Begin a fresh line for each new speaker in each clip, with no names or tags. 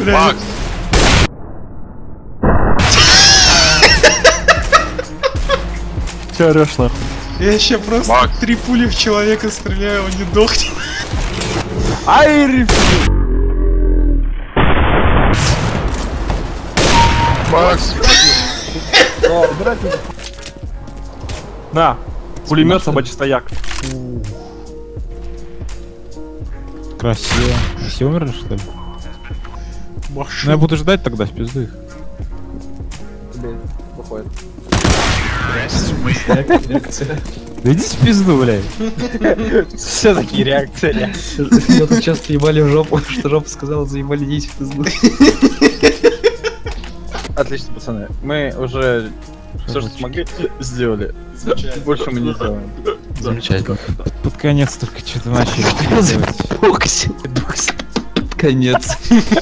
Макс!
Че орешь нахуй?
Я еще просто
Макс.
3 пули в человека стреляю, он не дохнет.
Ай, рефи!
Макс!
На! Пулемет собачий стояк.
Красиво. Все умерли, что ли? Ну я
Машина.
буду ждать тогда, в пизду их.
Реакция.
Да идите в пизду, блядь. Все такие реакции.
Я тут часто ебали в жопу, что жопа сказала, заебали, идите в пизду.
Отлично, пацаны. Мы уже все, что смогли, сделали. Больше мы не сделаем.
Замечательно.
Под конец только что-то начали делать.
Бокси. Конец.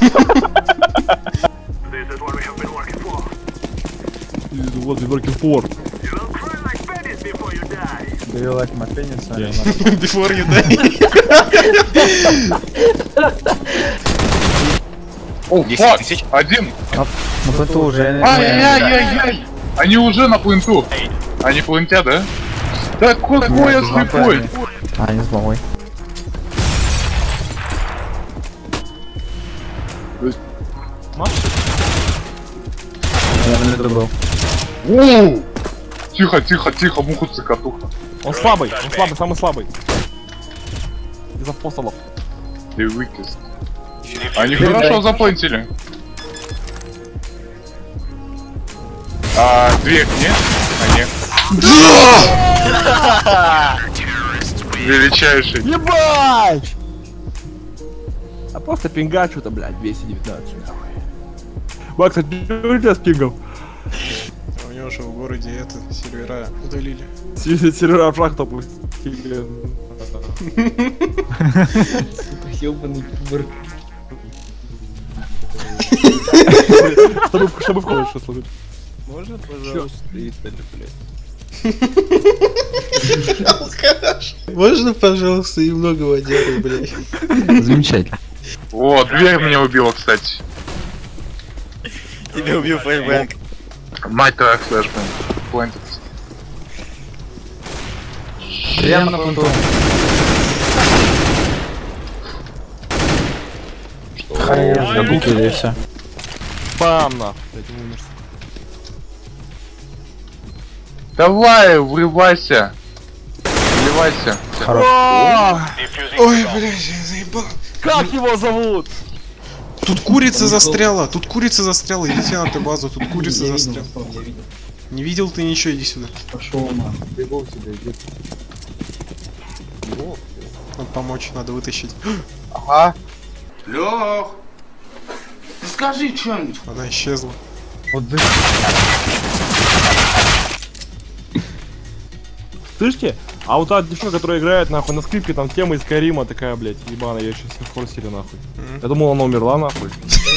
Вот, working for.
Do you like my penis?
Before you die.
О, фак! Один!
Ну это уже...
Ай-яй-яй-яй! Они уже на пленту! Они плентят, да? Да какой я слепой!
А, не с бомбой. Наверное, это был.
Оу! Тихо, тихо, тихо, муха цикатуха.
Он слабый, самый слабый. Из апостолов.
Ты выкис. Они хорошо заплентили. А, дверь, нет? А, нет. Величайший.
Ебать! А просто пинга что-то, блядь, 219 нахуй. Макс, а ты у тебя с пингом?
У него же в городе это, сервера удалили.
Сервера в шахту пустили.
Ёбаный киборг.
Чтобы входишь, что слушать.
Можно, пожалуйста, Италия, блядь?
Можно, пожалуйста, и много водяры, блядь.
Замечательно.
О, дверь меня убила, кстати.
Тебя убил флешбэнк.
Мать твоя флешбэнк. Плентед.
Прямо на пленту. Забуки и все.
Бам, нахуй. Блядь, умер.
Давай, врывайся. Вливайся.
Ой, блядь, я заебал.
Как его зовут?
Тут курица застряла, идите на эту базу, тут курица застряла.
Я видел.
Не видел ты ничего, иди сюда.
Пошел нахуй.
Надо помочь, надо вытащить.
Ага.
Лёх, ты скажи что-нибудь.
Она исчезла.
Вот ты.
Слышите? А вот та девчонка, которая играет, нахуй, на скрипке, там тема из Карима такая, блядь, ебаная, я сейчас не форсили, нахуй. Я думал, она умерла, нахуй.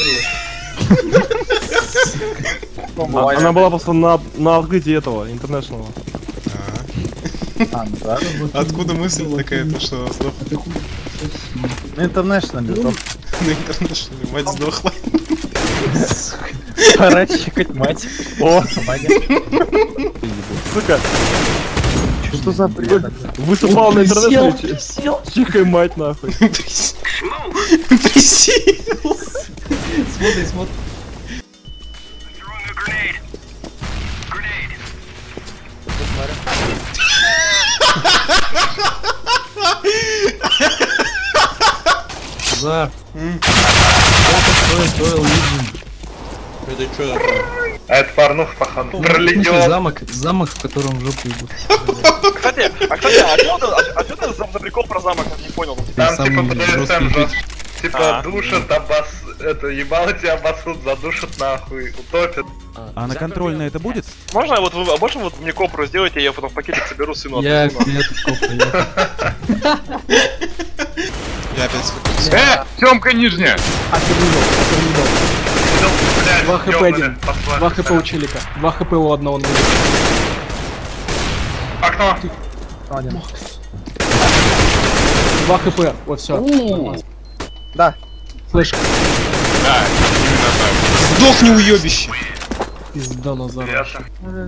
Она была просто на открытии этого, интернешнл.
А, ну да.
Откуда мысль такая-то, что сдох
На интернешнале, топ.
на интернешнале, мать сдохла.
Пора чекать мать. О, Ваня.
Сука,
Что за бред?
выступал на интернешнале, чихай мать, нахуй.
Присел.
Смотри, смотри. Зар. Это стоил Лидин.
Это что такое?
Это порнух, походу.
Замок, в котором жопу ебут.
Кстати, а что ты за прикол про замок, я не понял?
Там типа
Самый
БДСМ
жесткий
жёст. Типа душат, это ебало тебя обосрут, задушат нахуй, утопят.
А на контрольной это будет?
Можно вот вы, больше вот мне копру сделайте, я потом в пакетик соберу сыну.
Я кофе,
Я опять
Тёмка нижняя! Блядь,
2 хп
ёбаный,
один.
послали.
2 хп у челика. 2 хп у одного.
Окно!
2 хп, вот все.
Да.
Флешка.
Да, именно так.
Сдохни, уебище!
Пизда Назар.
Ясно.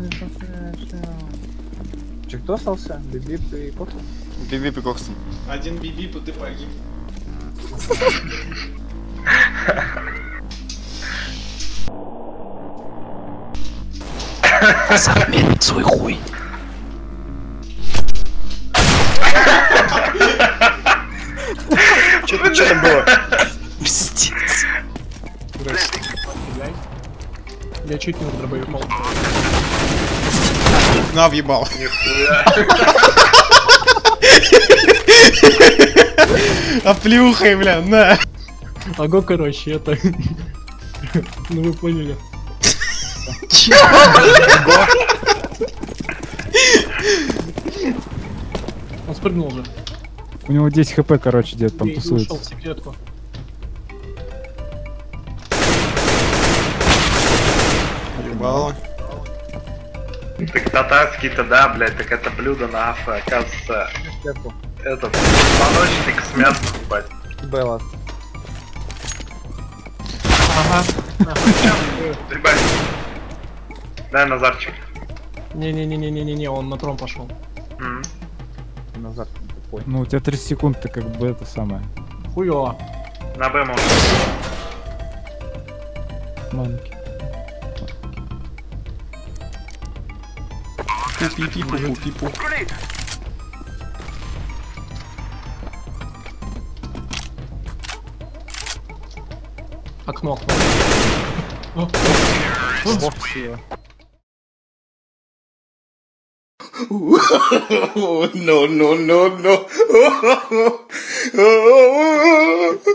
Че, кто остался? Биби и Кокс?
Биби Кокс.
Один биби, ты погиб.
Замерить свой хуй.
Что там было?
Пиздец.
Я чуть не дробоебал.
На, въебал. Оплюхай, бля, на.
Ого, короче, это... Ну вы поняли. Он спрыгнул уже.
У него 10 хп, короче, дед там
И ушел
тусуется.
в секретку.
Въебало.
Так татарский-то, да, блядь, так это блюдо на афро, оказывается, этот, позвоночник с мясом, ебать.
Белла.
Ебать. Дай Назарчик.
Не-не-не-не-не-не, он на трон пошел.
Назад. Тупой.
Ну, у тебя 30 секунд, ты как бы это самое.
Хуёво.
На Б можно.
Маленький.
Пу-пи-пи-пу-пи-пу.
Окно.
No, no, no, no.